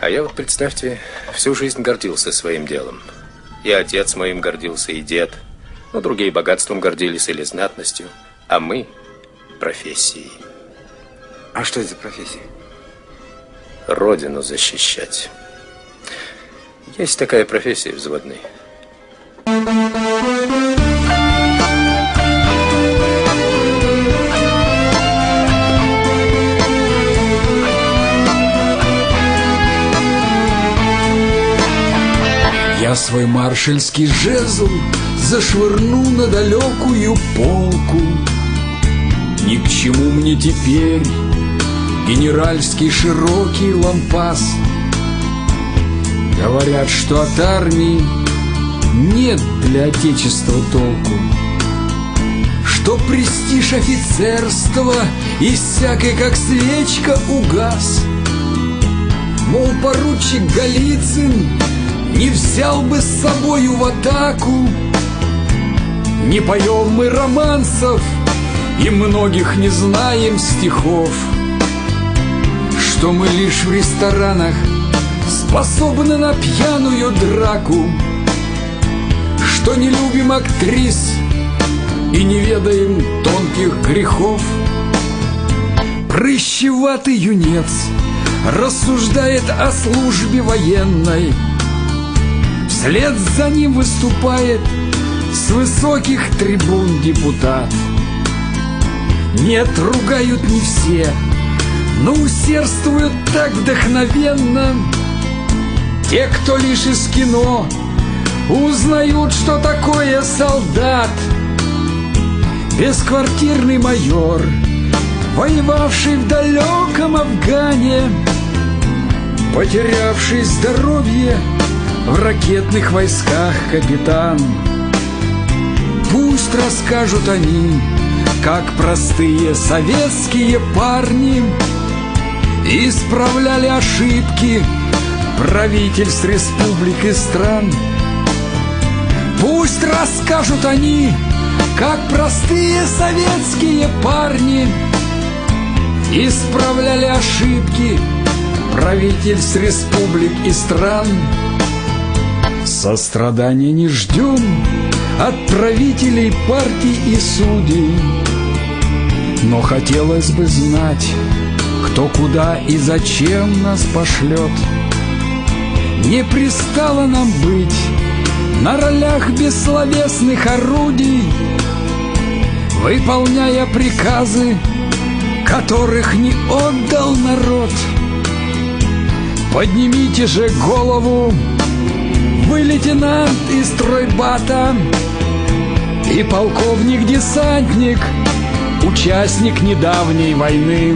А я вот, представьте, всю жизнь гордился своим делом. И отец моим гордился, и дед. Но другие богатством гордились или знатностью. А мы профессией. А что это за профессия? Родину защищать. Есть такая профессия взводный. Я свой маршальский жезл зашвырну на далекую полку. Ни к чему мне теперь генеральский широкий лампас. Говорят, что от армии нет для отечества толку, что престиж офицерства иссякой, как свечка, угас. Мол, поручик Голицын не взял бы с собою в атаку. Не поем мы романсов и многих не знаем стихов, что мы лишь в ресторанах способны на пьяную драку, что не любим актрис и не ведаем тонких грехов. Прыщеватый юнец рассуждает о службе военной, вслед за ним выступает с высоких трибун депутат. Нет, ругают не все, но усердствуют так вдохновенно те, кто лишь из кино узнают, что такое солдат. Бесквартирный майор, воевавший в далеком Афгане, потерявший здоровье в ракетных войсках капитан. Пусть расскажут они, как простые советские парни исправляли ошибки правительств республик и стран. Пусть расскажут они, как простые советские парни исправляли ошибки правительств республик и стран. Сострадания не ждем от правителей, партий и судей, но хотелось бы знать, кто куда и зачем нас пошлет. Не пристало нам быть на ролях бессловесных орудий, выполняя приказы, которых не отдал народ. Поднимите же голову, вы лейтенант из стройбата и полковник-десантник, участник недавней войны.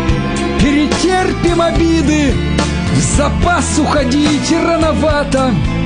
Перетерпим обиды, в запас уходить рановато.